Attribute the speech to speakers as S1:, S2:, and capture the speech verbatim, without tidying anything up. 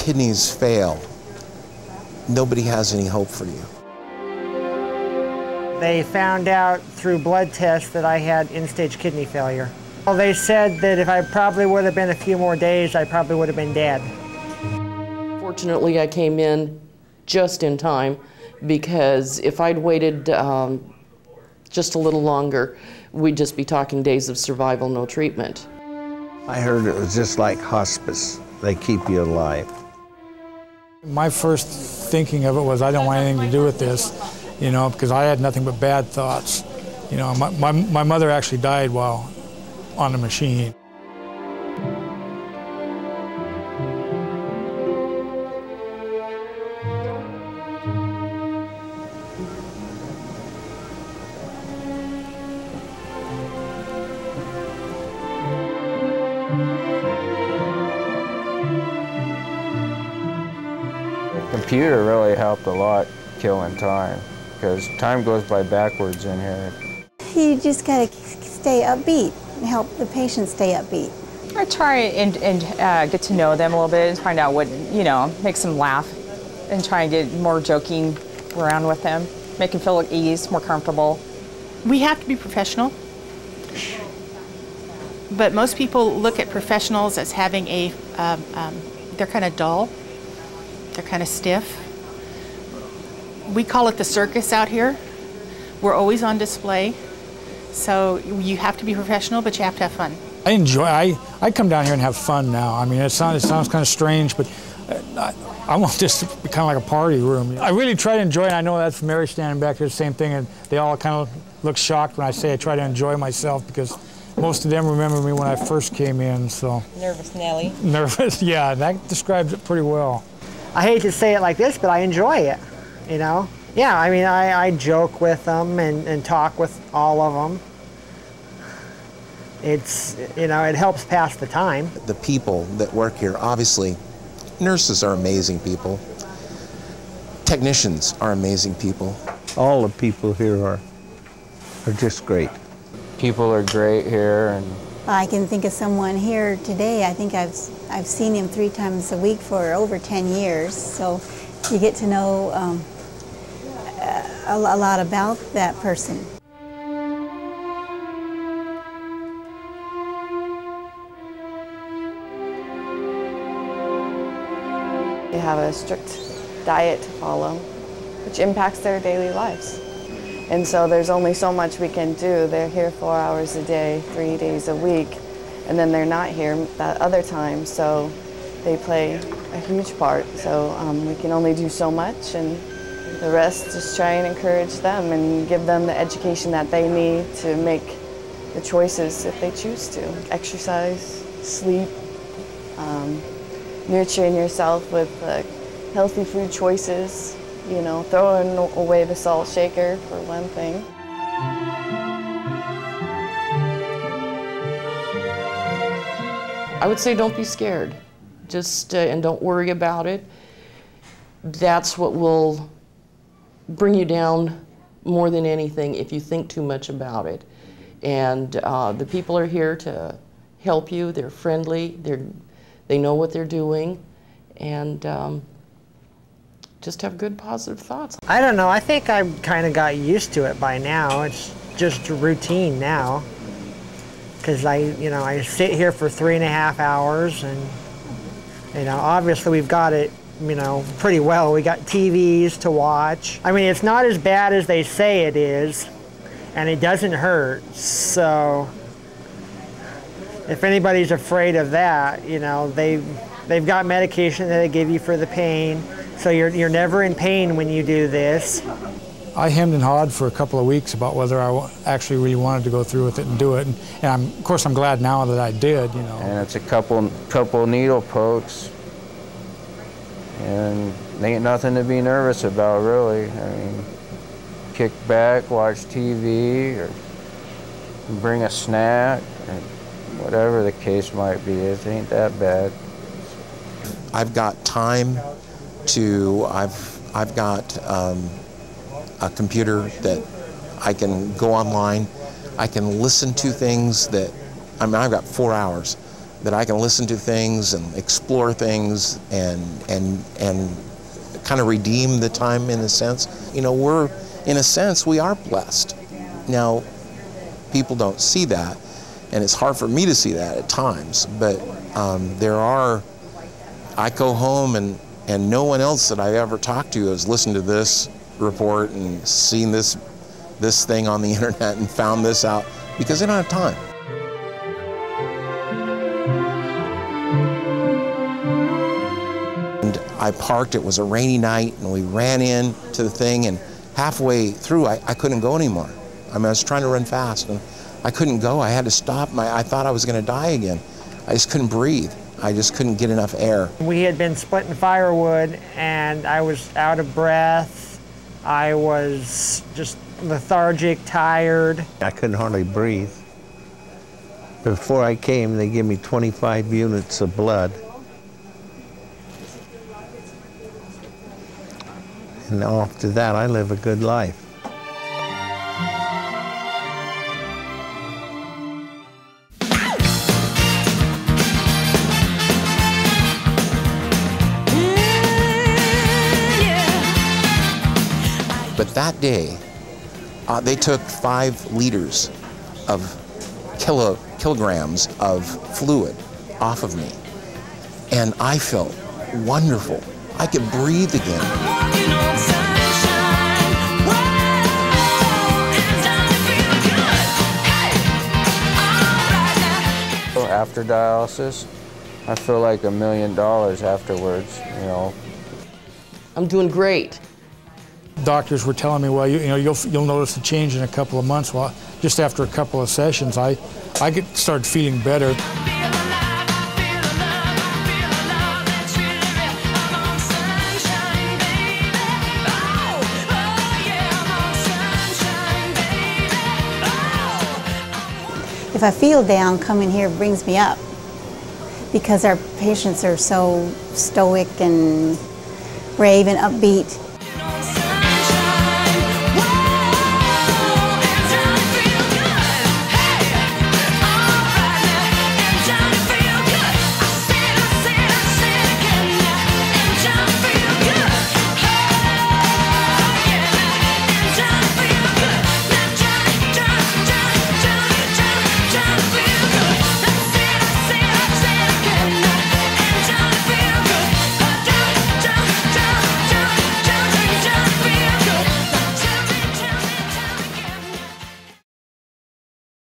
S1: kidneys fail, nobody has any hope for you.
S2: They found out through blood tests that I had end-stage kidney failure. Well, they said that if I probably would have been a few more days, I probably would have been dead.
S3: Fortunately, I came in just in time, because if I'd waited um, just a little longer, we'd just be talking days of survival, no treatment.
S4: I heard it was just like hospice. They keep you alive.
S5: My first thinking of it was I don't want anything to do with this, you know, because I had nothing but bad thoughts. You know, my, my, my mother actually died while on the machine.
S6: The computer really helped a lot killing time, because time goes by backwards in here.
S7: You just gotta stay upbeat and help the patient stay upbeat.
S8: I try and, and uh, get to know them a little bit and find out what, you know, makes them laugh, and try and get more joking around with them, make them feel at ease, more comfortable.
S9: We have to be professional, but most people look at professionals as having a, um, um, they're kind of dull, they're kind of stiff. We call it the circus out here. We're always on display, so you have to be professional, but you have to have fun.
S5: I enjoy, I, I come down here and have fun now. I mean, it sounds, it sounds kind of strange, but I, I want this to be kind of like a party room. I really try to enjoy it. I know that's Mary standing back there, the same thing, and they all kind of look shocked when I say I try to enjoy myself, because most of them remember me when I first came in, so.
S8: Nervous Nelly.
S5: Nervous, yeah, that describes it pretty well.
S2: I hate to say it like this, but I enjoy it, you know? Yeah, I mean, I, I joke with them and, and talk with all of them. It's, you know, it helps pass the time.
S1: The people that work here, obviously, nurses are amazing people. Technicians are amazing people.
S4: All the people here are, are just great.
S6: People are great here. And
S7: I can think of someone here today. I think I've, I've seen him three times a week for over ten years. So you get to know um, a, a lot about that person.
S10: They have a strict diet to follow, which impacts their daily lives. And so there's only so much we can do. They're here four hours a day, three days a week, and then they're not here that other time, so they play a huge part. So um, we can only do so much, and the rest just try and encourage them and give them the education that they need to make the choices if they choose to. Exercise, sleep, um, nurturing yourself with uh, healthy food choices, you know, throwing away the salt shaker for one thing.
S3: I would say don't be scared, just uh, and don't worry about it. That's what will bring you down more than anything if you think too much about it. And uh, the people are here to help you. They're friendly. They're They know what they're doing, and um, just have good positive thoughts.
S2: I don't know, I think I kind of got used to it by now. It's just routine now. Because I, you know, I sit here for three and a half hours, and, you know, obviously we've got it, you know, pretty well. We got T Vs to watch. I mean, it's not as bad as they say it is, and it doesn't hurt, so if anybody's afraid of that, you know, they've, they've got medication that they give you for the pain, so you're, you're never in pain when you do this.
S5: I hemmed and hawed for a couple of weeks about whether I actually really wanted to go through with it and do it, and, and I'm, of course I'm glad now that I did, you know.
S6: And it's a couple, couple needle pokes, and ain't nothing to be nervous about, really. I mean, kick back, watch T V, or bring a snack, or whatever the case might be. It ain't that bad.
S1: I've got time to, I've, I've got um, a computer that I can go online. I can listen to things that, I mean, I've got four hours that I can listen to things and explore things and and and kind of redeem the time in a sense. You know, we're, in a sense, we are blessed. Now, people don't see that, and it's hard for me to see that at times, but um, there are, I go home and, and no one else that I've ever talked to has listened to this report and seen this, this thing on the internet and found this out, because they don't have time. And I parked, it was a rainy night, and we ran in to the thing, and halfway through, I, I couldn't go anymore. I mean, I was trying to run fast, and I couldn't go. I had to stop. My, I thought I was going to die again. I just couldn't breathe. I just couldn't get enough air.
S2: We had been splitting firewood, and I was out of breath. I was just lethargic, tired.
S4: I couldn't hardly breathe. Before I came, they gave me twenty-five units of blood. And after that, I live a good life.
S1: But that day, uh, they took five liters of kilo, kilograms of fluid off of me. And I felt wonderful. I could breathe again.
S6: After dialysis, I feel like a million dollars afterwards, you know.
S3: I'm doing great.
S5: Doctors were telling me, well, you, you know, you'll, you'll notice a change in a couple of months. Well, just after a couple of sessions, I, I get, started feeling better.
S7: If I feel down, coming here brings me up, because our patients are so stoic and brave and upbeat.